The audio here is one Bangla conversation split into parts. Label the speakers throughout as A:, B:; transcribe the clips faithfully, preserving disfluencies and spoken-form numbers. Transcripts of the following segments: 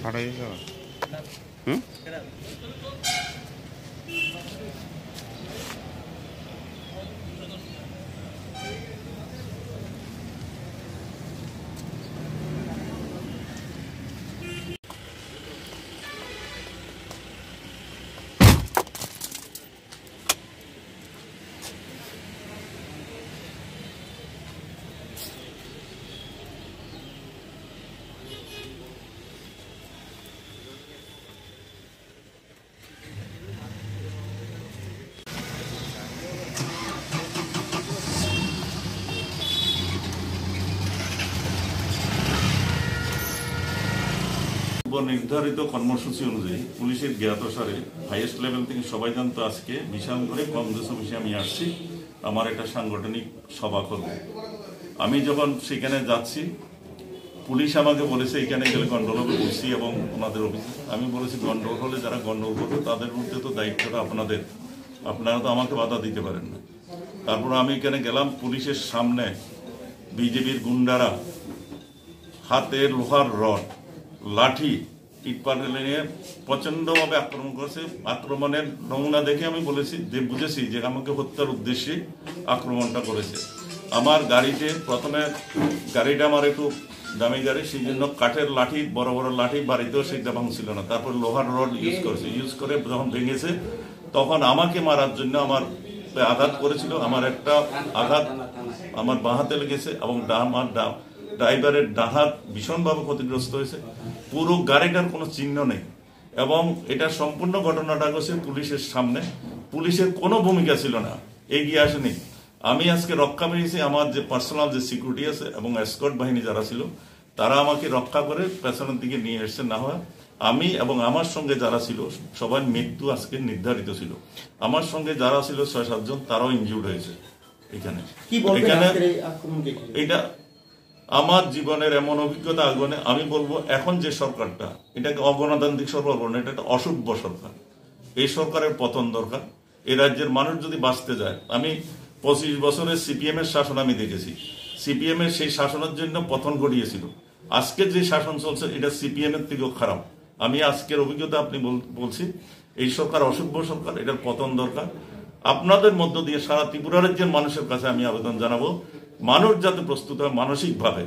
A: ফাটাই হুম
B: নির্ধারিত কর্মসূচি অনুযায়ী পুলিশের জ্ঞাতসারে হাইয়েস্ট লেভেল থেকে সবাই জানতো আজকে বিশাল করে কংগ্রেস অফিসে আমি আসছি, আমার একটা সাংগঠনিক সভা করবো। আমি যখন সেখানে যাচ্ছি, পুলিশ আমাকে বলেছে এখানে গেলে গন্ডগোল হবে বলছি এবং ওনাদের অফিসে আমি বলেছি গন্ডগোল হলে যারা গন্ডগোল করবে তাদের মধ্যে তো দায়িত্বটা আপনাদের, আপনারা তো আমাকে বাধা দিতে পারেন না। তারপর আমি এখানে গেলাম, পুলিশের সামনে বিজেপির গুন্ডারা হাতে লোহার রড, লাঠি, ইটপাটকেল নিয়ে প্রচন্ডভাবে আক্রমণ করেছে। আক্রমণের নমুনা দেখে আমি বলেছি যে বুঝেছি যে আমাকে হত্যার উদ্দেশ্যে আক্রমণটা করেছে। আমার গাড়িতে প্রথমে গাড়িটা আমার একটু দামি গাড়ি, সেই জন্য কাঠের লাঠি, বড় বড় লাঠি বাড়িতেও সেটা ভাঙছিল না। তারপর লোহার রড ইউজ করেছে, ইউজ করে যখন ভেঙেছে তখন আমাকে মারার জন্য আমার আঘাত করেছিল। আমার একটা আঘাত আমার বাঁ হাতে লেগেছে এবং আমার ড্রাইভারের ডান হাত ভীষণভাবে ক্ষতিগ্রস্ত হয়েছে। পুরো গাড়িটার কোনো চিহ্ন নেই এবং এটা সম্পূর্ণ ঘটনাটা হচ্ছে পুলিশের সামনে। পুলিশের কোনো ভূমিকা ছিল না, এগিয়ে আসেনি। আমি আজকে রক্ষা পেয়েছি, আমার যে পার্সোনাল যে সিকিউরিটি আছে এবং এসকর্ট বাহিনী যারা ছিল তারা আমাকে রক্ষা করে পেছনের দিকে নিয়ে এসছে। না হয় আমি এবং আমার সঙ্গে যারা ছিল সবার মৃত্যু আজকে নির্ধারিত ছিল। আমার সঙ্গে যারা ছিল ছয় সাতজন তারাও ইনজিউর্ড হয়েছে। এখানে এখানে এটা আমার জীবনের এমন অভিজ্ঞতা আগুনে আমি বলবো, এখন যে সরকারটা এটাকে অগণতান্ত্রিক সরকার বলবো না, এটা একটা অসভ্য সরকার। এই সরকারের পতন দরকার। এই রাজ্যের মানুষ যদি বাঁচতে যায়, আমি পঁচিশ বছরের সিপিএম এর শাসন আমি দেখেছি, সিপিএম এর সেই শাসনের জন্য পতন ঘটিয়েছিল। আজকে যে শাসন চলছে এটা সিপিএম এর থেকেও খারাপ। আমি আজকের অভিজ্ঞতা আপনি বলছি, এই সরকার অসভ্য সরকার, এটার পতন দরকার। আপনাদের মধ্য দিয়ে সারা ত্রিপুরা রাজ্যের মানুষের কাছে আমি আবেদন জানাবো, মানুষ যাতে প্রস্তুত হয় মানসিকভাবে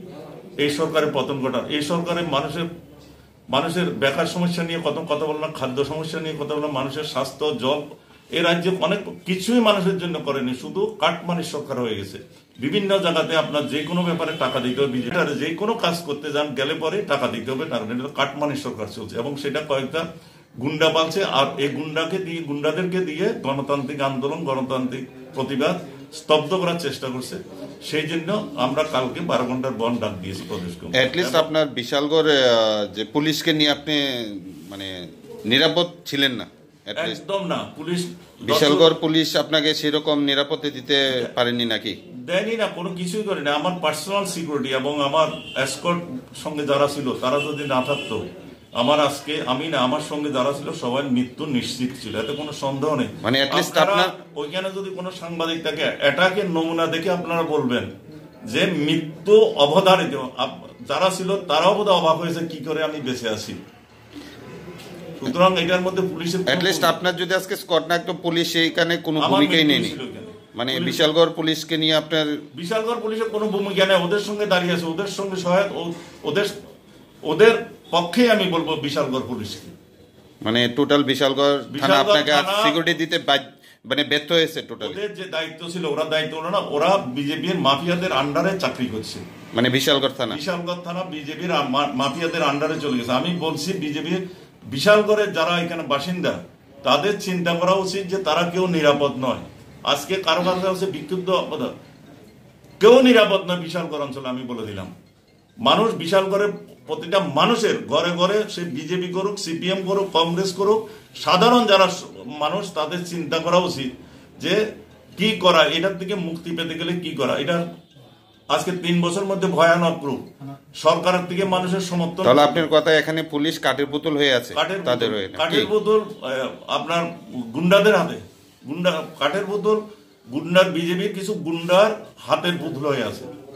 B: এই সরকারের পতন ঘটান। এই সরকারের মানুষের মানুষের বেকার সমস্যা নিয়ে কত কথা বললাম, খাদ্য সমস্যা নিয়ে কথা বললাম, মানুষের স্বাস্থ্য, জল, এই রাজ্যে অনেক কিছুই মানুষের জন্য করেনি, শুধু কাটমানির সরকার হয়ে গেছে। বিভিন্ন জায়গাতে আপনার যে কোনো ব্যাপারে টাকা দিতে হবে, বিজেপি যে কোনো কাজ করতে যান গেলে পরে টাকা দিতে হবে, কাটমানির সরকার চলছে এবং সেটা কয়েকটা গুন্ডা পালছে। আর এই গুন্ডাকে দিয়ে গুন্ডাদেরকে দিয়ে গণতান্ত্রিক আন্দোলন, গণতান্ত্রিক প্রতিবাদ স্তব্ধ করার চেষ্টা করছে। সেই জন্য আমরা কালকে বারো ঘন্টার বন্ধ ডাক দিয়েছি প্রদেশ কমিটি।
A: অ্যাটলিস্ট আপনার বিশালগড় যে পুলিশকে নিয়ে আপনি মানে নিরাপদ ছিলেন না?
B: একদম না। পুলিশ
A: বিশালগড় পুলিশ আপনাকে সেরকম নিরাপত্তা দিতে পারেনি নাকি?
B: দেয়নি না, কোনো কিছুই করেনি। আমার পার্সোনাল সিকিউরিটি এবং আমার এসকর্ট সঙ্গে যারা ছিল তারা যদি না থাকতো, আমার আজকে আমি না আমার সঙ্গে যারা ছিল সবাই মৃত্যু নিশ্চিত ছিল, এতে কোনো সন্দেহ নেই।
A: মানে
B: ওইখানে যদি কোনো সাংবাদিক থাকে, এটাকে নমুনা দেখে আপনারা বলবেন যে মৃত্যু অবধারিত। যারা ছিল তারাও বোধ অবাক হয়েছে কি করে আমি বেঁচে আছি। সুতরাং এটার মধ্যে পুলিশের
A: অ্যাটলিস্ট আপনার যদি আজকে স্কট না একদম পুলিশ এইখানে কোনো ভূমিকাই নেয়নি, মানে বিশালগড় পুলিশকে নিয়ে আপনার
B: বিশালগড় পুলিশের কোনো ভূমিকা নেই। ওদের সঙ্গে দাঁড়িয়ে আছে, ওদের সঙ্গে সহায়ক, ওদের ওদের পক্ষে আমি বলবো বিশালগড় পুলিশকে।
A: মানে টোটাল বিশালগড় থানা আপনাকে সিকিউরিটি দিতে মানে ব্যর্থ হয়েছে। টোটাল
B: ওদের যে দায়িত্ব ছিল, ওরা দায়িত্ব হলো না, ওরা বিজেপির মাফিয়াদের আন্ডারে চাকরি করছে।
A: মানে বিশালগড় থানা
B: বিশালগড় থানা বিজেপির মাফিয়াদের আন্ডারে চলে গেছে। আমি বলছি বিজেপির বিশালগড়ের যারা এখানে বাসিন্দা তাদের চিন্তা করা উচিত যে তারা কেউ নিরাপদ নয়। আজকে কারো কারো কাছে বিক্ষুব্ধ, কেউ নিরাপদ নয় বিশালগড় অঞ্চলে। আমি বলে দিলাম, মানুষ বিশালগড়ের প্রতিটা মানুষের ঘরে ঘরে, সে বিজেপি করুক, সিপিএম করুক, কংগ্রেস করুক, সাধারণ যারা মানুষ তাদের চিন্তা করা উচিত যে কি করা, এটার থেকে মুক্তি পেতে গেলে কি করা। এটা আজকে তিন বছর মধ্যে ভয়ানক রূপ। সরকারের থেকে মানুষের সমর্থন।
A: তাহলে আপনার কথা এখানে পুলিশ কাঠের পুতুল হয়ে আছে,
B: তাদের কাঠের পুতুল আপনার গুন্ডাদের হাতে, গুন্ডা কাঠের পুতুল গুন্ডার, বিজেপির কিছু গুন্ডার হাতের পুতুল হয়ে আছে।